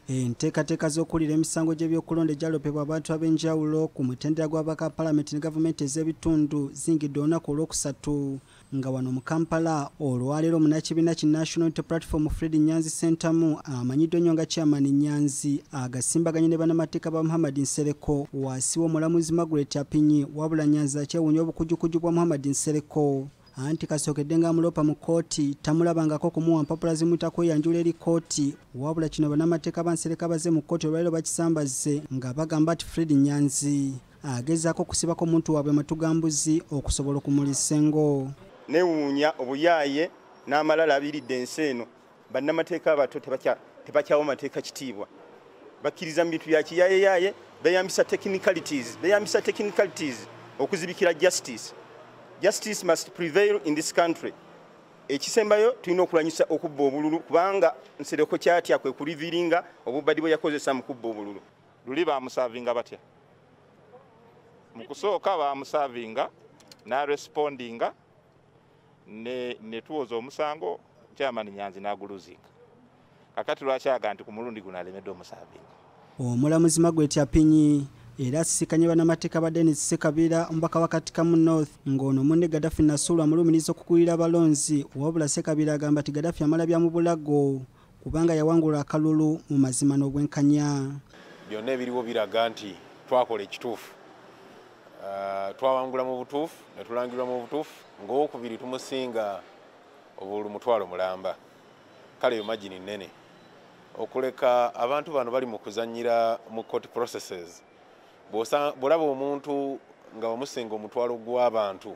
Enteekateeka z'okuwulira emisango gy'ebyokulonda egyalopebwa abantu ab'enjawulo ku mutendera gw'ababaka palamenti ne gavumenti ez'ebitundu zingidde olunaku olwokusatu nga wano mu Kampala olwaleero munnakibiina ki National Unity Platform Fred Nyanzi Ssentamu amanyiddwa nnyo nga chairman Nyanzi agasimbaganye ne bannamateeka ba Muhammad Nsereko wansi w'omulamuzi Margaret Apinyi wabula Nyanzi akyewuunya obukujjukujju bwa Muhammad Nsereko anti kasookedde ng'amulopa mu kkooti tamulabangako kumuwa mpapula zimuyita kweyanjula eri kkooti wabula kino bannamateeka ba Nsereko abaze mu kkooti olwaleero bakisambaze nga bagamba nti Fred Nyanzi agezaako okusibako omuntu waabwe matugambuzi okusobola okumulisa engo. Newuunya obuyaaye n'amalala abiridde ensi eno bannamateeka abato tebakyawa mateeka kitiibwa bakkiriza mu bintu bya kiyaayeyaye beeyambisa technicalities okuzibikira justice. Justice must prevail in this country. Ekisembayo tulina okulwanyisa okubba obululu kubanga Nsereko kyatya kwe kuliviringa obubadde bwe yakozesa mu kubba obululu. Luli bamusavinga batya? Mu kusooka bamusavinga n'arespondinga ne tuwoza omusango chairman Nyanzi n'aguluzinga. Kakati lwakyaga nti ku mulundi guno alemedde omusavinga. Omulamuzi Margaret Apinyi era asisikanye bannamateeka ba Dennis Sekabira omubaka wa Katikamu North ng'ono munne Gaddafi Nasulu amulumiriza okukulira abalonzi wabula Sekabira agamba nti Gaddafi amala bya mu bulago kubanga yawangula akalulu mu mazima n'obwenkanya. Byonna ebiriwo biraga nti twakola ekituufu. Twawangula mu butuufu ne tulangirwa mu butuufu ng'owokubiri tumusinga obululu mutwalo mulamba. Kale yo magini nnene okuleka abantu bano bali mu kuzannyira mu court processes. Bw'olaba omuntu nga wamusinga omutwalo gw'abantu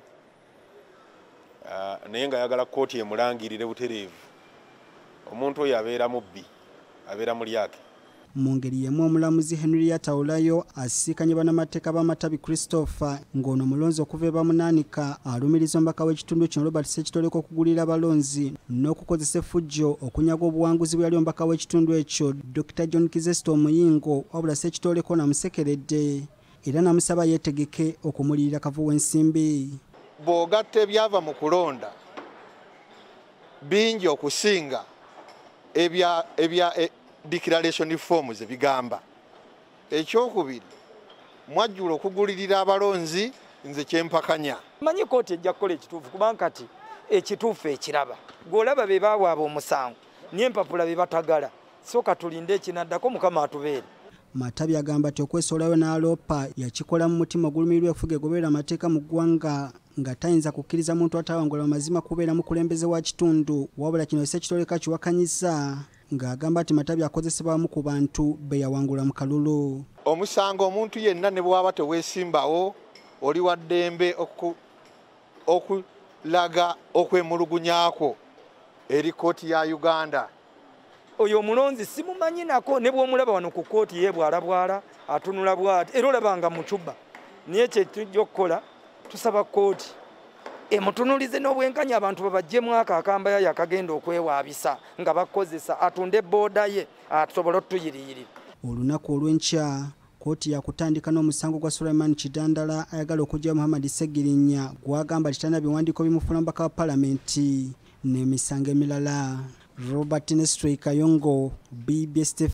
naye nga ayagala kkooti emulangirire butereevu, omuntu oyo abeera mubbi, abeera mulyake. Mu ngeri y'emu omulamuzi Henrietta Olayo asisikanye bannamateeka b'amatabi Christopher ng'ono mulonzi okuva ebamunaanika alumiriza omubaka w'ekitundu kino Robert Ssekitoleko okugulira abalonzi n'okukozesa effujjo okunyaga obuwanguzi bwe yali omubaka w'ekitundu ekyo Dr. John Kizito Omuyingo wabula Ssekitoleko namusekeredde era namusaba yeetegeke okumulirira kavu w'ensimbi. Bw'ogatta ebyava mu kulonda bingi okusinga ebya declaration forms bigamba. Ekyokubiri mwajjula okugulirira abalonzi nze kyempakanya. Manyi kkooti ejja kukola ekituufu kubanga kati ekituufu ekiraba gw'olaba be baawaaba omusango n'empapula be batagala sooka tulinde ekinaddako Mukama atubeere. Matabi agamba nti okwesolayo n'alopa yakikola mu mutima ogulumirirwa okufuga egoberera amateeka mu ggwanga nga tayinza kukkiriza muntu atawangula amazima kubeera mukulembeze wa kitundu wabula kino Ssekitoleko kiwakanyisa ng'agamba nti Matabi akozesebwamu ku bantu be yawangula mu kalulu. Omusango omuntu yenna ne bw'aba teweesimbawo oli wa ddembe okulaga okwemulugunyako eri kkooti ya Uganda. Oyo omulonzi simumanyi nako ne bw'omulaba wano ku kkooti ye bwalabwala atunula bw'ati era olabanga mu kyubba niye kye tujja okukola tusaba kkooti emutunulize n'obwenkanya abantu babajjemu akakamba yakagenda okwewaabisa nga bakozesa atunde booda ye asobola otuyiriyirira. Olunaku olw'enkya kkooti yakutandika n'omusango gwa Sulaiman Kidandala ayagala okujja Muhammad Segirinya gwagamba kitanda biwandiiko bimufuna omubaka wa palamenti n'emisango emirala. Robert Nestre Kayongo, BBSKATI.